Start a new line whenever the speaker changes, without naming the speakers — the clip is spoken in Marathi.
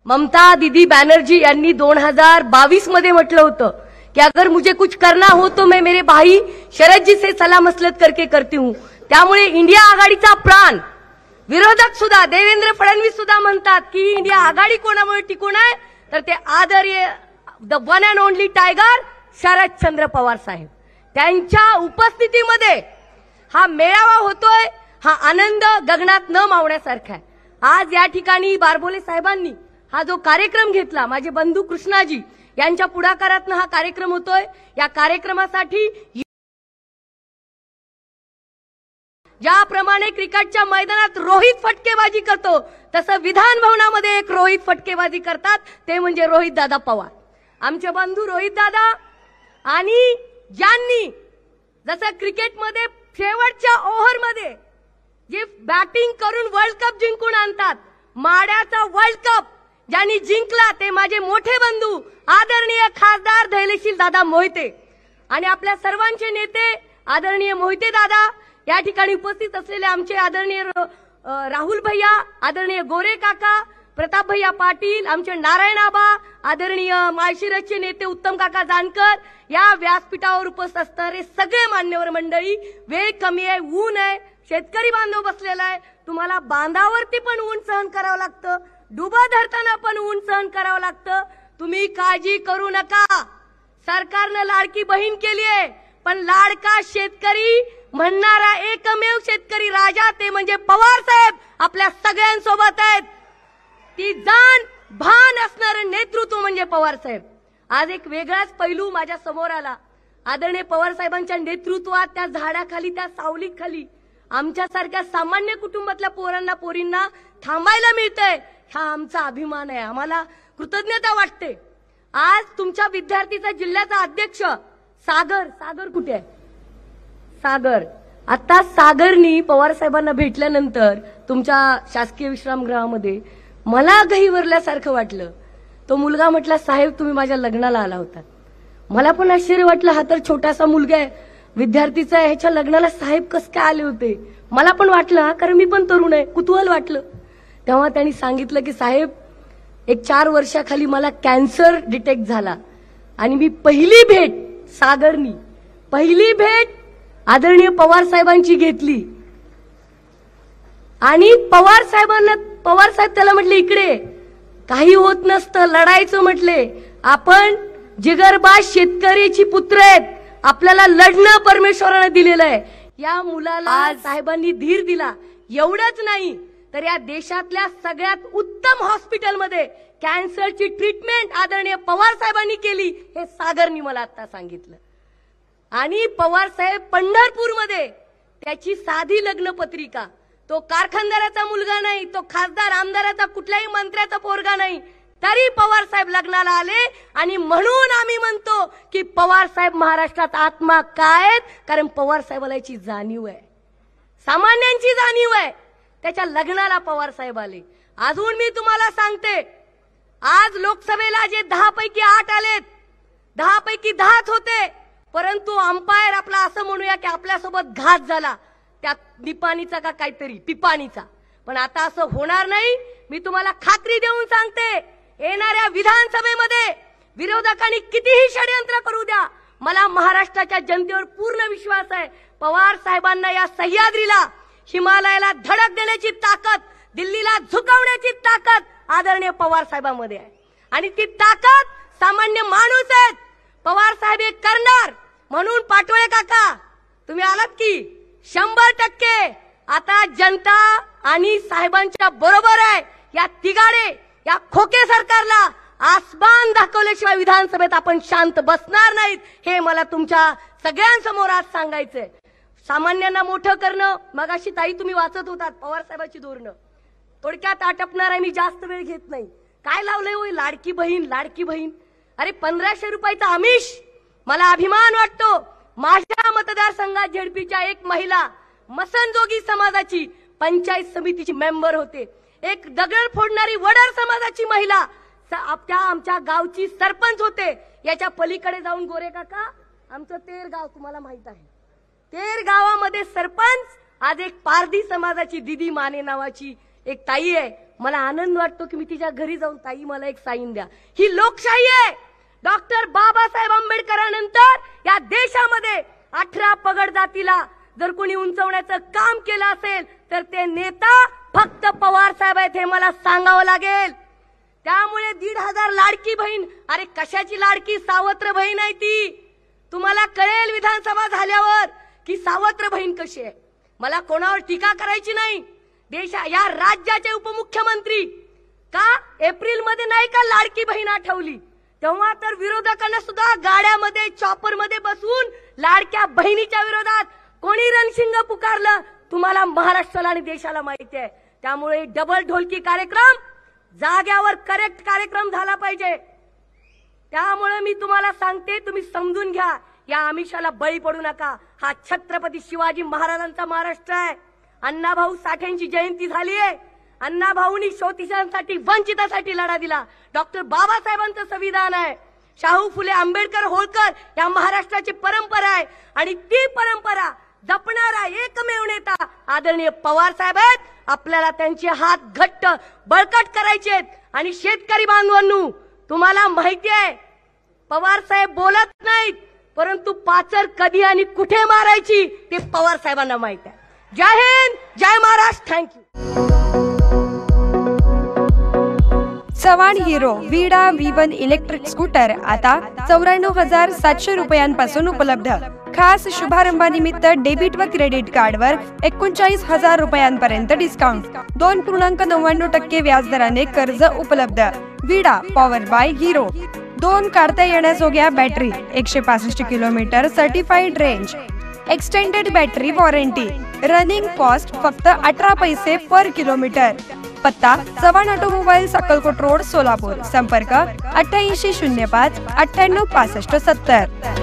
ममता दीदी बैनर्जी यांनी 2022 मध्ये म्हटलं होतं कि अगर मुझे कुछ करना हो तो मैं मेरे भाई शरद जी से सलाह मसलत करके करती हूं। त्यामुळे इंडिया आघाडीचा प्राण विरोधक सुद्धा देवेंद्र फडणवीस सुद्धा म्हणतात की इंडिया आघाडी कोणामुळे टिकून आहे तर ते आदरणीय the one and only tiger Sharadchandra Pawar saheb त्यांच्या उपस्थितीमध्ये हा मेळावा होतोय। हा आनंद गगनात न मावण्यासारखा आहे। आज या ठिकाणी बारबोले साहेबांनी हा जो कार्यक्रम घेतला, माझे बंधू कृष्णाजी यांच्या पुढाकारातून हा कार्यक्रम होतोय। या कार्यक्रमासाठी ज्याप्रमाणे क्रिकेटच्या मैदानात रोहित फटकेबाजी करतो तसं विधान भवनामध्ये एक रोहित फटकेबाजी करतात, ते म्हणजे रोहित दादा पवार, आमचे बंधू रोहित दादा। आणि ज्यांनी जसं क्रिकेटमध्ये शेवटच्या ओव्हरमध्ये जे बॅटिंग करून वर्ल्ड कप जिंकून आणतात, माड्याचा वर्ल्ड कप ज्यांनी जिंकला ते माझे मोठे बंधू आदरणीय खासदार धैर्यशील दादा मोहिते आणि आपल्या सर्वांचे नेते आदरणीय मोहिते दादा, या ठिकाणी उपस्थित असलेले आमचे आदरणीय राहुल भैया, आदरणीय गोरे काका, प्रताप भैया पाटील, आमचे नारायण आबा, आदरणीय माळशिरसचे नेते उत्तम काका जानकर, या व्यासपीठावर उपस्थित असणारे सगळे मान्यवर मंडळी। वेळ कमी आहे, ऊन आहे, शेतकरी बांधव बसलेला आहे, तुम्हाला बांधावरती पण ऊन सहन करावं लागतं, डुबा धरताना पण ऊन सहन करावं लागतं। तुम्ही काळजी करू नका, सरकारने लाडकी बहीण केली आहे, पण लाडका शेतकरी म्हणणारा एकमेव शेतकरी राजा ते म्हणजे पवार साहेब आपल्या सगळ्यांसोबत आहेत। ती जाण भान असणारे नेतृत्व म्हणजे पवार साहेब। आज एक वेगळाच पैलू माझ्या समोर आला। आदरणीय पवार साहेबांच्या नेतृत्वात त्या झाडाखाली, त्या सावलीखाली आमच्यासारख्या सामान्य कुटुंबातल्या पोरांना पोरींना थांबायला मिळतंय, हा आमचा अभिमान आहे, आम्हाला कृतज्ञता वाटते। आज तुमच्या विद्यार्थीचा जिल्ह्याचा अध्यक्ष सागर कुठे आहे? सागर, आता सागरनी पवार साहेबांना भेटल्यानंतर तुमच्या शासकीय विश्रामगृहामध्ये मला गहिवरल्यासारखं वाटलं। तो मुलगा म्हटला, साहेब तुम्ही माझ्या लग्नाला आला होता। मला पण आश्चर्य वाटलं, हा तर छोटासा मुलगा आहे, विद्यार्थीचा आहे, ह्याच्या लग्नाला साहेब कसं काय आले होते? मला पण वाटलं, कारण मी पण तरुण आहे, कुतूहल वाटलं। तेव्हा त्यांनी सांगितलं की साहेब एक 4 वर्षाखाली मला कॅन्सर डिटेक्ट झाला आणि मी पहिली भेट आदरणीय पवार साहेबांची घेतली आणि पवार साहेब त्याला म्हटले, इकडे काही होत नसतं, लढायचं म्हटले, आपण जिगरबाज शेतकऱ्याची पुत्र आहेत, आपल्याला लढणं परमेश्वराने दिलेलं आहे। या मुलाला साहेबांनी धीर दिला। एवढंच नाही तर या देशातल्या सगळ्यात उत्तम हॉस्पिटलमध्ये कॅन्सरची ट्रीटमेंट आदरणीय पवार साहेबांनी केली, हे सागरनी मला आता सांगितलं। आणि पवार साहेब पंढरपूरमध्ये त्याची साधी लग्न पत्रिका, तो कारखानदाराचा मुलगा नाही, तो खासदार आमदाराचा कुठल्याही मंत्र्याचा पोरगा नाही, तरी पवार साहेब लग्नाला आले। आणि म्हणून आम्ही म्हणतो की पवार साहेब महाराष्ट्रात आत्मा काय आहेत, कारण पवार साहेबाला याची जाणीव आहे, सामान्यांची जाणीव आहे। त्याच्या लग्नाला पवार साहेब आले। अजून मी तुम्हाला सांगते, आज लोकसभेला जे 10 पैकी 8 आलेत, 10 पैकी 10च होते, परंतु अंपायर आपला असं म्हणूया की आपल्यासोबत घात झाला, त्या निपाणीचा का काहीतरी पिपाणीचा, पण आता असं होणार नाही। मी तुम्हाला खात्री देऊन सांगते, येणाऱ्या विधानसभेमध्ये विरोधकांनी कितीही षडयंत्र करू द्या, मला महाराष्ट्राच्या जनतेवर पूर्ण विश्वास आहे। पवार साहेबांना या सह्याद्रीला, हिमालयाला धडक देण्याची ताकद, दिल्लीला झुकवण्याची ताकद आदरणीय पवार साहेबांमध्ये आहे आणि ती ताकद सामान्य माणूस आहेत। पवार साहेब एक करणार, म्हणून पाटोळे काका तुम्ही आलात की 100% आता जनता आणि साहेबांच्या बरोबर आहे। या तिगाडे, या खोके सरकारला आसमान दाखवल्याशिवाय विधानसभेत आपण शांत बसणार नाहीत, हे मला तुमच्या सगळ्यांसमोर आज सांगायचंय। सामान्यांना मोठं करणं, मगाशी ताई तुम्ही वाचत होतात पवार साहेबांची धोरणं, थोडक्यात आटपणार आहे, मी जास्त वेळ घेत नाही। काय लावलंय होय लाडकी बहीण? अरे 1500 रुपयाचा आमिष, मला अभिमान वाटतो। माझ्या मतदारसंघात झेडपीच्या एक महिला मसनजोगी समाजाची पंचायत समितीची मेंबर होते, एक दगड फोडणारी वडार समाजाची महिला आमच्या गावची सरपंच होते। याच्या पलीकडे जाऊन गोरे काका, आमचं तेर गाव तुम्हाला माहित आहे, तेर गावामध्ये सरपंच आज एक पारधी समाजाची दिदी माने नावाची एक ताई आहे। मला आनंद वाटतो की मी तिच्या घरी जाऊन ताई मला एक साईन द्या. ही लोकशाही आहे. डॉक्टर बाबासाहेब आंबेडकरांनंतर या देशामध्ये 18 पगड जातीला जर कोणी उंचवण्याचं काम केलं असेल तर ते नेता फक्त पवार साहेब आहेत हे मला सांगावं लागेल. त्यामुळे 1,500 लाडकी बहीण, अरे कशाची लाडकी, सावत्र बहीण आहे ती. तुम्हाला कळेल विधानसभा झाल्यावर की सावत्र बहीण कशी आहे. मला कोणावर टीका करायची नाही. या राज्याचे उपमुख्यमंत्री का एप्रिल मध्ये नाही का लाडकी बहीण आठवली, तेव्हा तर विरोधकांना सुद्धा गाड्यामध्ये चॉपर मध्ये बसून लाडक्या बहिणीच्या विरोधात कोणी रणशिंग पुकारलं तुम्हाला महाराष्ट्राला आणि देशाला माहिती आहे. त्यामुळे डबल ढोलकी कार्यक्रम जाग्यावर करेक्ट कार्यक्रम झाला पाहिजे. त्यामुळे मी तुम्हाला सांगते, तुम्ही समजून घ्या, या आमिषाला बळी पडू नका. हा छत्रपती शिवाजी महाराजांचा महाराष्ट्र आहे. अण्णाभाऊ साठेंची जयंती झाली आहे. अण्णाभाऊंनी शोषितांसाठी, वंचितांसाठी लढा दिला. डॉक्टर बाबासाहेबांचं संविधान आहे. शाहू फुले, आंबेडकर, होळकर या महाराष्ट्राची परंपरा आहे आणि ती परंपरा जपणारा एकमेव नेता आदरणीय पवार साहेब आहेत. आपल्याला त्यांचे हात घट्ट बळकट करायचे आहेत. आणि शेतकरी बांधवांनो, तुम्हाला माहिती आहे पवार साहेब बोलत नाहीत, परंतु पाचर कधी आणि कुठे मारायची ते पवार साहेबांना माहिती आहे. जय हिंद, जय Maharashtra. Thank you.
Chavan Hero Vida V1 electric scooter आता 94,700 रुपयांपासून उपलब्ध. खास शुभारंभानिमित्त डेबिट व क्रेडिट कार्डवर 39,000 रुपयांपर्यंत डिस्काउंट. 2.99% व्याजदराने कर्ज उपलब्ध. विडा पॉवर बाय हिरो. 2 काढता येण्याजोग्या battery, 165 kilometre certified range, extended battery warranty. Running cost फक्त 18 पैसे पर किलोमीटर. पत्ता चव्हाण ऑटोमोबाईल, अक्कलकोट रोड, सोलापूर. संपर्क 8805 98 65 70.